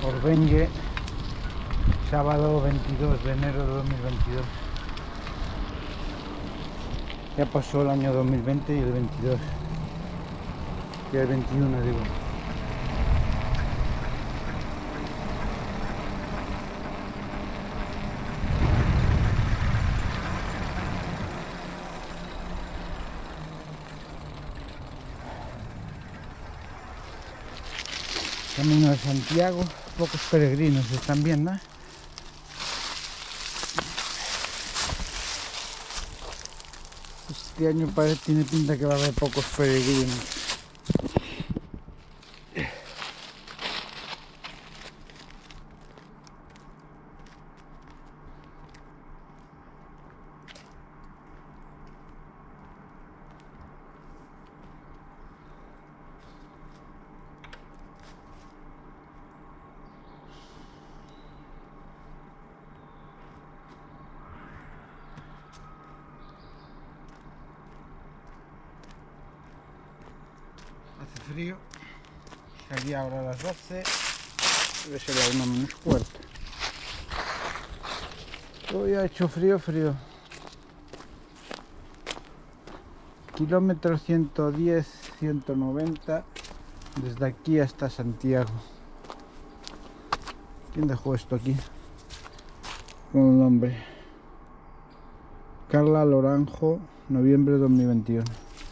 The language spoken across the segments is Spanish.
Orbengue, sábado 22 de enero de 2022. Ya pasó el año 2020 y el 22. Y el 21, digo. Camino de Santiago, pocos peregrinos están viendo, ¿eh? Este año tiene pinta que va a haber pocos peregrinos. Hace frío, salí ahora a las 12, debe ser la 1 menos cuarto. Hoy ha hecho frío. Kilómetro 110, 190, desde aquí hasta Santiago. ¿Quién dejó esto aquí? Con el nombre. Carla Loranjo, noviembre de 2021.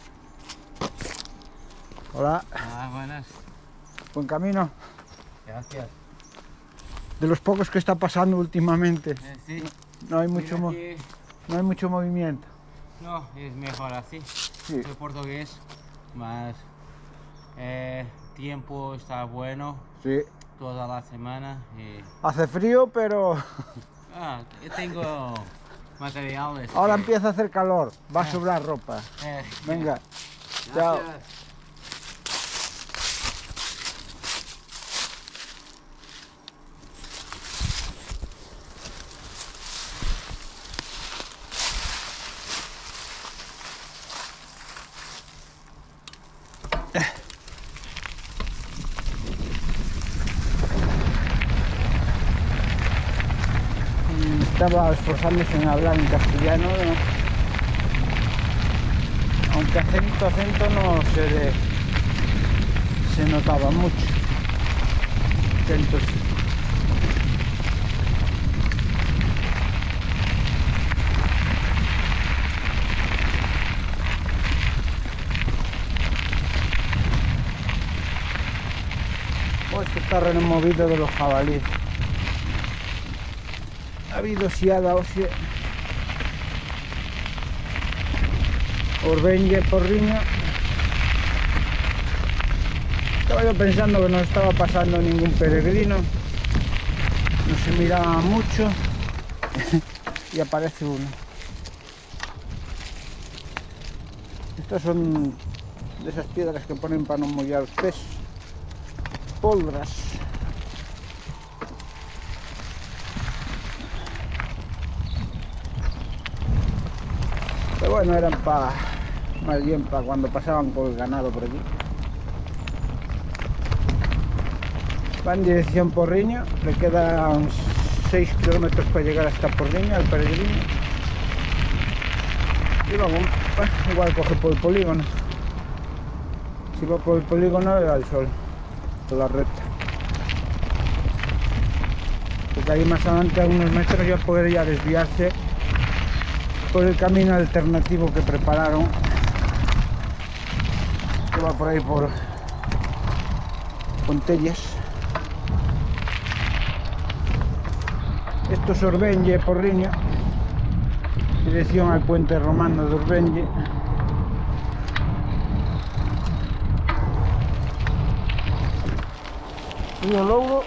Hola. Ah, buenas. Buen camino. Gracias. De los pocos que está pasando últimamente. Sí. No hay mucho, no hay mucho movimiento. No, es mejor así. Sí. Soy portugués, más tiempo está bueno. Sí. Toda la semana. Hace frío, pero... Yo tengo materiales. Ahora empieza a hacer calor, va a sobrar ropa. Venga, chao. Estaba esforzándose en hablar en castellano, ¿no? Aunque acento no se notaba mucho. Acento sí. Pues que está removido de los jabalíes. Ha habido siada ósea, Orbengue, Porriño. Estaba yo pensando que no estaba pasando ningún peregrino, no se miraba mucho y aparece uno. Estas son de esas piedras que ponen para no mollar los pies, polvras. Pero bueno, eran más bien para cuando pasaban con el ganado por aquí. Va en dirección Porriño, le quedan 6 kilómetros para llegar hasta Porriño, al peregrino. Y luego, bueno, igual coge por el polígono. Si va por el polígono le da el sol, por la recta. Porque ahí más adelante, a unos metros, ya podría desviarse por el camino alternativo que prepararon, que va por ahí por Pontelles. Esto es Orbengue, Porriño, dirección al puente romano de Orbengue. Río Louro.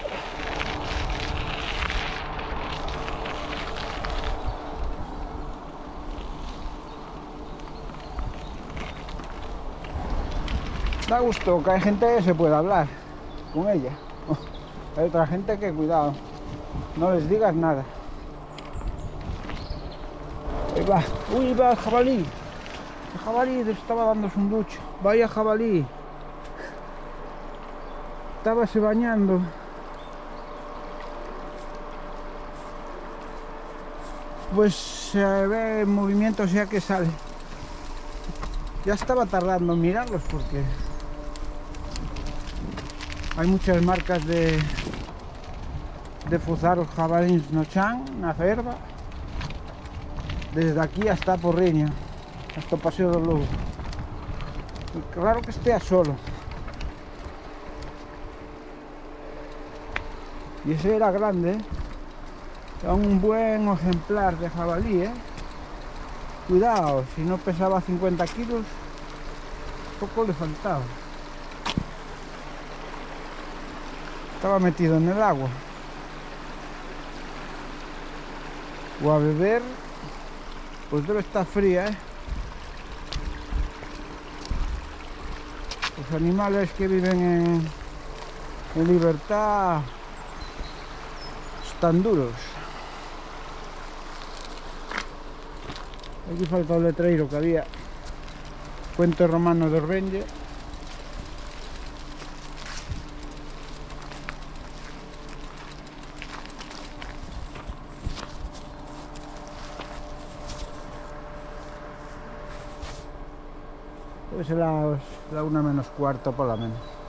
Da gusto que hay gente que se puede hablar con ella. Hay otra gente que, cuidado, no les digas nada. Ahí va. Uy, va el jabalí. El jabalí estaba dándose un ducho. Vaya jabalí. Estábase bañando. pues se ve en movimiento, o sea que sale. Ya estaba tardando en mirarlos porque hay muchas marcas de fuzar os jabalíes no chan na Cerva, desde aquí hasta Porriña, hasta o Paseo do Lugo. Y claro que estea solo. Y ese era grande, ¿eh? Era un buen ejemplar de jabalí, ¿eh? Cuidado, si no pesaba 50 kilos, poco le faltaba. Estaba metido en el agua. O a beber, pues debe estar fría, ¿eh? Los animales que viven en libertad están duros. Aquí falta el letreiro que había. Puente Romano de Orbenlle. Pues la 1 menos cuarto por lo menos.